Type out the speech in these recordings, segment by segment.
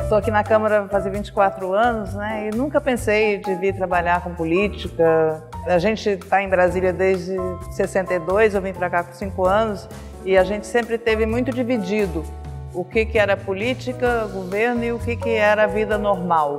estou aqui na Câmara faz 24 anos, né? E nunca pensei de vir trabalhar com política. A gente está em Brasília desde 62, eu vim para cá com 5 anos, e a gente sempre teve muito dividido o que era política, governo e o que era a vida normal.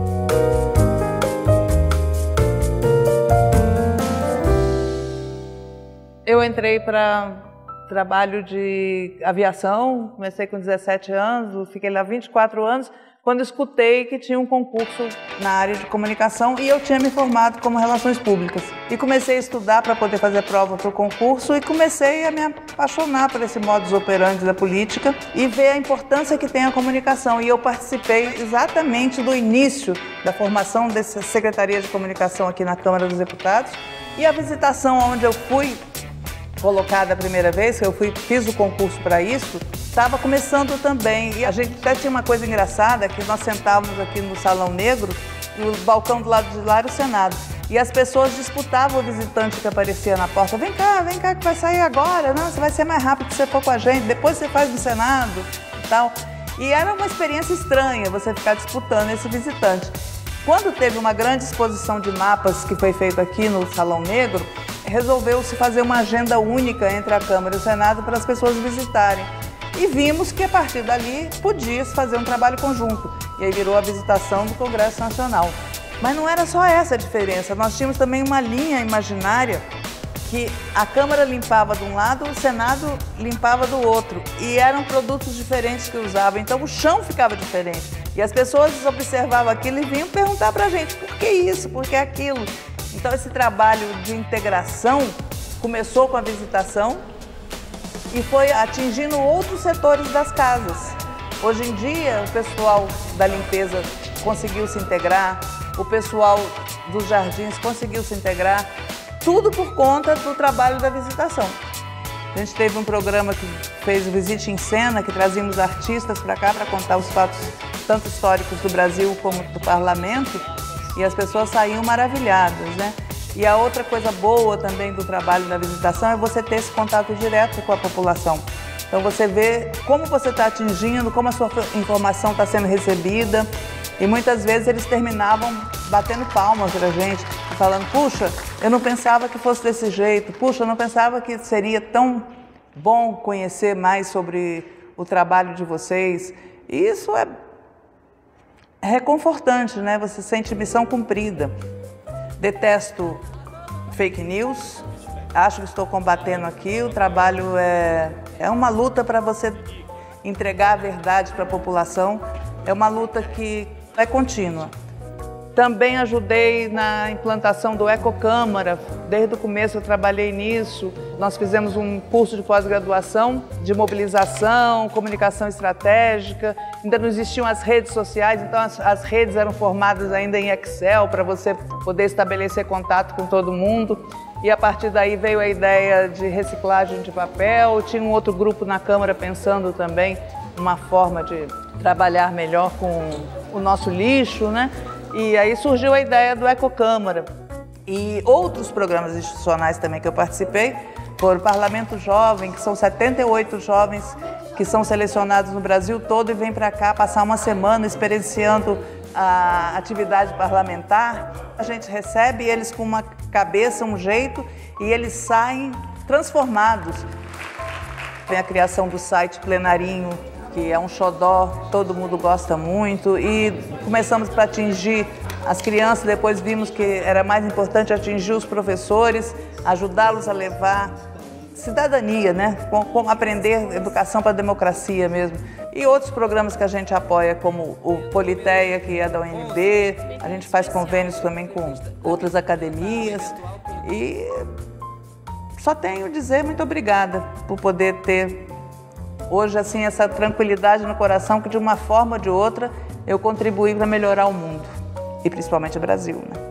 Eu entrei para trabalho de aviação, comecei com 17 anos, fiquei lá 24 anos, quando escutei que tinha um concurso na área de comunicação e eu tinha me formado como Relações Públicas. E comecei a estudar para poder fazer prova para o concurso e comecei a me apaixonar por esse modus operandi da política e ver a importância que tem a comunicação. E eu participei exatamente do início da formação dessa Secretaria de Comunicação aqui na Câmara dos Deputados. E a visitação onde eu fui colocada a primeira vez, que eu fiz o concurso para isso, estava começando também. E a gente até tinha uma coisa engraçada, que nós sentávamos aqui no Salão Negro, e o balcão do lado de lá era o Senado. E as pessoas disputavam o visitante que aparecia na porta. Vem cá, que vai sair agora. Não, você vai ser mais rápido se você for com a gente. Depois você faz no Senado e tal. E era uma experiência estranha você ficar disputando esse visitante. Quando teve uma grande exposição de mapas que foi feita aqui no Salão Negro, resolveu-se fazer uma agenda única entre a Câmara e o Senado para as pessoas visitarem. E vimos que a partir dali podia-se fazer um trabalho conjunto. E aí virou a visitação do Congresso Nacional. Mas não era só essa a diferença, nós tínhamos também uma linha imaginária que a Câmara limpava de um lado, o Senado limpava do outro. E eram produtos diferentes que usavam, então o chão ficava diferente. E as pessoas observavam aquilo e vinham perguntar para a gente, por que isso, por que aquilo? Então esse trabalho de integração começou com a visitação e foi atingindo outros setores das casas. Hoje em dia o pessoal da limpeza conseguiu se integrar, o pessoal dos jardins conseguiu se integrar, tudo por conta do trabalho da visitação. A gente teve um programa que fez o Visite em Cena, que trazíamos artistas para cá para contar os fatos tanto históricos do Brasil como do Parlamento, e as pessoas saíam maravilhadas, né? E a outra coisa boa também do trabalho da visitação é você ter esse contato direto com a população. Então você vê como você está atingindo, como a sua informação está sendo recebida, e muitas vezes eles terminavam batendo palmas para a gente, falando, puxa, eu não pensava que fosse desse jeito, puxa, eu não pensava que seria tão bom conhecer mais sobre o trabalho de vocês. E isso é reconfortante, né? Você sente missão cumprida. Detesto fake news, acho que estou combatendo aqui, o trabalho é uma luta para você entregar a verdade para a população, é uma luta que é contínua. Também ajudei na implantação do Ecocâmara, desde o começo eu trabalhei nisso. Nós fizemos um curso de pós-graduação de mobilização, comunicação estratégica, ainda não existiam as redes sociais, então as redes eram formadas ainda em Excel para você poder estabelecer contato com todo mundo. E a partir daí veio a ideia de reciclagem de papel, tinha um outro grupo na Câmara pensando também uma forma de trabalhar melhor com o nosso lixo, né? E aí surgiu a ideia do Ecocâmara. E outros programas institucionais também que eu participei foram o Parlamento Jovem, que são 78 jovens que são selecionados no Brasil todo e vêm para cá passar uma semana experienciando a atividade parlamentar. A gente recebe eles com uma cabeça, um jeito, e eles saem transformados. Tem a criação do site Plenarinho, que é um xodó, todo mundo gosta muito, e começamos para atingir as crianças, depois vimos que era mais importante atingir os professores, ajudá-los a levar cidadania, né? Como aprender educação para a democracia mesmo. E outros programas que a gente apoia, como o Politeia, que é da UNB, a gente faz convênios também com outras academias, e só tenho a dizer muito obrigada por poder ter hoje, assim, essa tranquilidade no coração que, de uma forma ou de outra, eu contribuí para melhorar o mundo, e principalmente o Brasil, né?